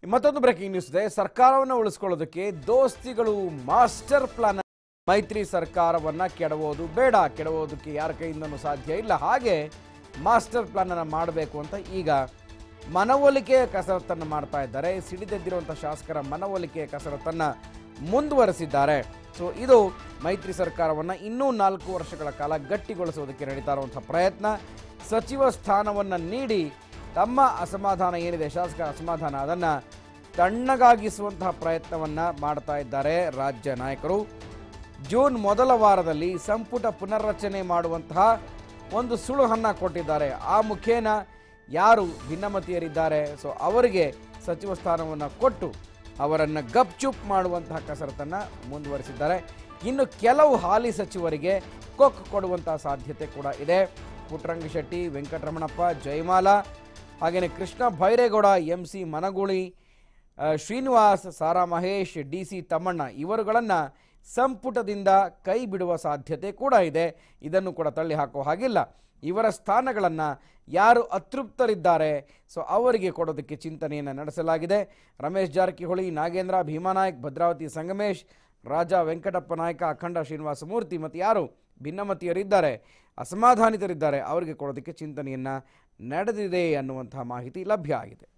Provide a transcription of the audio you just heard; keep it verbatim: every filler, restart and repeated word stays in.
ಮತ್ತೊಂದು breaking news ಇದೆ. ಸರ್ಕಾರವನ್ನು ಉಳಿಸ್ಕೊಳ್ಳೋದಕ್ಕೆ ದೋಸ್ತಿಗಳು ಮಾಸ್ಟರ್ ಪ್ಲಾನ್. ಮೈತ್ರಿ ಸರ್ಕಾರವನ್ನ ಕೆಡವೋದು ಬೇಡ, ಕೆಡವೋದಕ್ಕೆ ಯಾರ ಕೈಯಿಂದನೂ ಸಾಧ್ಯ ಇಲ್ಲ. ಹಾಗೆ ಮಾಸ್ಟರ್ ಪ್ಲಾನ್ ಅನ್ನು ಮಾಡಬೇಕು ಅಂತ ಈಗ ಮನವೊಲಿಕೆಯ ಕಸರತ್ತನ್ನು ಮಾಡ್ತಾ ಇದ್ದಾರೆ. ಸಿಡಿದೆದ್ದಿರುವಂಥ ಶಾಸಕರ ಮನವೊಲಿಕೆಯ ಕಸರತ್ತನ್ನು ಮುಂದುವರೆಸಿದ್ದಾರೆ. ಸೊ ಇದು ಮೈತ್ರಿ ಸರ್ಕಾರವನ್ನು ಇನ್ನೂ ನಾಲ್ಕು ವರ್ಷಗಳ ಕಾಲ ಗಟ್ಟಿಗೊಳಿಸೋದಕ್ಕೆ ನಡೀತಾ ಇರುವಂಥ ಪ್ರಯತ್ನ. ಸಚಿವ ಸ್ಥಾನವನ್ನು ನೀಡಿ ತಮ್ಮ ಅಸಮಾಧಾನ ಏನಿದೆ, ಶಾಸಕರ ಅಸಮಾಧಾನ, ಅದನ್ನು ತಣ್ಣಗಾಗಿಸುವಂತಹ ಪ್ರಯತ್ನವನ್ನು ಮಾಡ್ತಾ ಇದ್ದಾರೆ ರಾಜ್ಯ ನಾಯಕರು. ಜೂನ್ ಮೊದಲ ವಾರದಲ್ಲಿ ಸಂಪುಟ ಪುನರ್ರಚನೆ ಮಾಡುವಂತಹ ಒಂದು ಸುಳುಹನ್ನು ಕೊಟ್ಟಿದ್ದಾರೆ. ಆ ಮುಖೇನ ಯಾರು ಭಿನ್ನಮತೀಯರಿದ್ದಾರೆ ಸೊ ಅವರಿಗೆ ಸಚಿವ ಸ್ಥಾನವನ್ನು ಕೊಟ್ಟು ಅವರನ್ನು ಗಪ್ಚುಪ್ ಮಾಡುವಂತಹ ಕಸರತ್ತನ್ನು ಮುಂದುವರಿಸಿದ್ದಾರೆ. ಇನ್ನು ಕೆಲವು ಹಾಲಿ ಸಚಿವರಿಗೆ ಕೊಕ್ ಕೊಡುವಂತಹ ಸಾಧ್ಯತೆ ಕೂಡ ಇದೆ. ಪುಟ್ಟರಂಗಶೆಟ್ಟಿ, ವೆಂಕಟರಮಣಪ್ಪ, ಜಯಮಾಲಾ, ಹಾಗೆಯೇ Krishna Byregowda, M C Managuli, Srinivas, Sara Mahesh, D C Thammanna ಇವರುಗಳನ್ನು ಸಂಪುಟದಿಂದ ಕೈ ಬಿಡುವ ಸಾಧ್ಯತೆ ಕೂಡ ಇದೆ. ಇದನ್ನು ಕೂಡ ತಳ್ಳಿ ಹಾಕೋ ಹಾಗಿಲ್ಲ. ಇವರ ಸ್ಥಾನಗಳನ್ನು ಯಾರು ಅತೃಪ್ತರಿದ್ದಾರೆ ಸೊ ಅವರಿಗೆ ಕೊಡೋದಕ್ಕೆ ಚಿಂತನೆಯನ್ನು ನಡೆಸಲಾಗಿದೆ. ರಮೇಶ್ ಜಾರಕಿಹೊಳಿ, ನಾಗೇಂದ್ರ, ಭೀಮಾನಾಯಕ್, ಭದ್ರಾವತಿ ಸಂಗಮೇಶ್, ರಾಜಾ ವೆಂಕಟಪ್ಪ ನಾಯಕ, ಅಖಂಡ ಶ್ರೀನಿವಾಸ ಮೂರ್ತಿ ಮತ್ತು ಯಾರು ಭಿನ್ನಮತೀಯರಿದ್ದಾರೆ, ಅಸಮಾಧಾನಿತರಿದ್ದಾರೆ ಅವರಿಗೆ ಕೊಡೋದಕ್ಕೆ ಚಿಂತನೆಯನ್ನು ನಡೆದಿದೆ ಅನ್ನುವಂತಹ ಮಾಹಿತಿ ಲಭ್ಯ ಆಗಿದೆ.